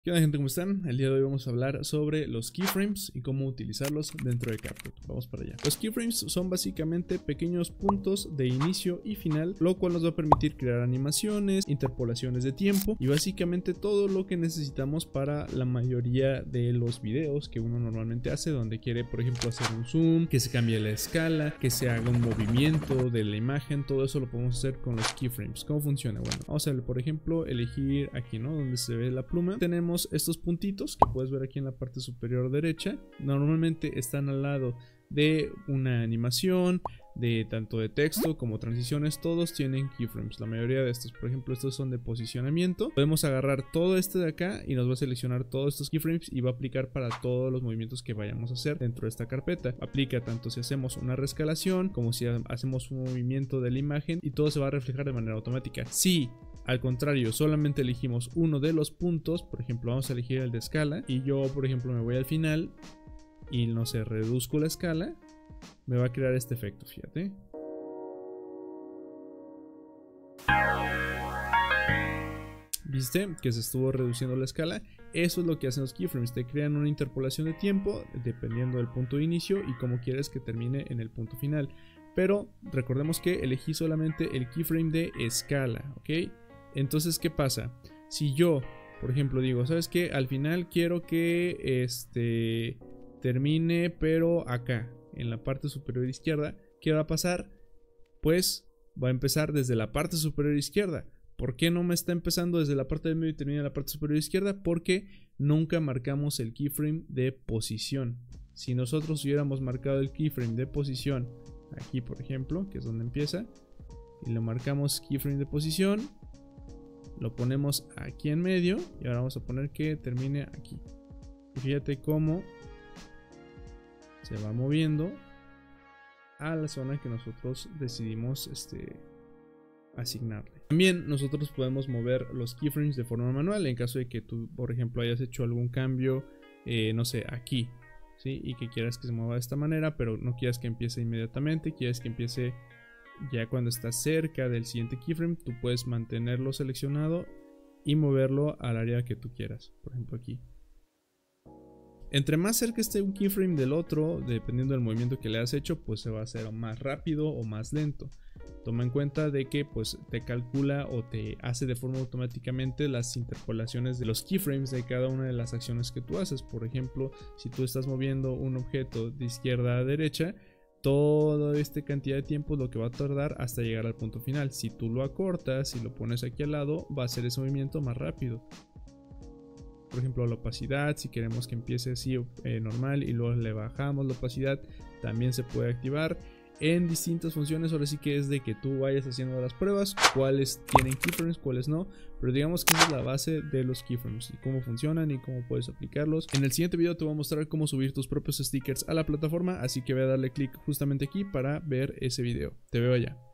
¿Qué onda, gente? ¿Cómo están? El día de hoy vamos a hablar sobre los keyframes y cómo utilizarlos dentro de CapCut. Vamos para allá. Los keyframes son básicamente pequeños puntos de inicio y final, lo cual nos va a permitir crear animaciones, interpolaciones de tiempo y básicamente todo lo que necesitamos para la mayoría de los videos que uno normalmente hace, donde quiere, por ejemplo, hacer un zoom, que se cambie la escala, que se haga un movimiento de la imagen. Todo eso lo podemos hacer con los keyframes. ¿Cómo funciona? Bueno, vamos a ver, por ejemplo, elegir aquí, ¿no? Donde se ve la pluma. Tenemos estos puntitos que puedes ver aquí en la parte superior derecha. Normalmente están al lado de una animación, de tanto de texto como transiciones. Todos tienen keyframes, la mayoría de estos. Por ejemplo, estos son de posicionamiento. Podemos agarrar todo este de acá y nos va a seleccionar todos estos keyframes y va a aplicar para todos los movimientos que vayamos a hacer dentro de esta carpeta. Aplica tanto si hacemos una rescalación como si hacemos un movimiento de la imagen, y todo se va a reflejar de manera automática. Si al contrario solamente elegimos uno de los puntos, por ejemplo vamos a elegir el de escala, y yo por ejemplo me voy al final y no sé, reduzco la escala, me va a crear este efecto, fíjate. ¿Viste? Que se estuvo reduciendo la escala. Eso es lo que hacen los keyframes, te crean una interpolación de tiempo dependiendo del punto de inicio y cómo quieres que termine en el punto final. Pero recordemos que elegí solamente el keyframe de escala, ¿ok? Entonces, ¿qué pasa? Si yo, por ejemplo, digo, ¿sabes qué? Al final quiero que termine, pero acá, en la parte superior izquierda, ¿qué va a pasar? Pues va a empezar desde la parte superior izquierda. ¿Por qué no me está empezando desde la parte del medio y termina en la parte superior izquierda? Porque nunca marcamos el keyframe de posición. Si nosotros hubiéramos marcado el keyframe de posición aquí, por ejemplo, que es donde empieza, y lo marcamos keyframe de posición, lo ponemos aquí en medio y ahora vamos a poner que termine aquí. Y fíjate cómo se va moviendo a la zona que nosotros decidimos asignarle. También nosotros podemos mover los keyframes de forma manual en caso de que tú, por ejemplo, hayas hecho algún cambio, no sé, aquí, ¿sí? Y que quieras que se mueva de esta manera, pero no quieras que empiece inmediatamente, quieres que empiece ya cuando está cerca del siguiente keyframe. Tú puedes mantenerlo seleccionado y moverlo al área que tú quieras, por ejemplo aquí. Entre más cerca esté un keyframe del otro, dependiendo del movimiento que le has hecho, pues se va a hacer más rápido o más lento. Toma en cuenta de que pues te calcula o te hace de forma automáticamente las interpolaciones de los keyframes de cada una de las acciones que tú haces. Por ejemplo, si tú estás moviendo un objeto de izquierda a derecha, toda esta cantidad de tiempo es lo que va a tardar hasta llegar al punto final. Si tú lo acortas y lo pones aquí al lado, va a hacer ese movimiento más rápido. Por ejemplo, la opacidad, si queremos que empiece así normal y luego le bajamos la opacidad, también se puede activar en distintas funciones. Ahora sí que es de que tú vayas haciendo las pruebas, cuáles tienen keyframes, cuáles no, pero digamos que esa es la base de los keyframes y cómo funcionan y cómo puedes aplicarlos. En el siguiente video te voy a mostrar cómo subir tus propios stickers a la plataforma, así que ve a darle clic justamente aquí para ver ese video. Te veo allá.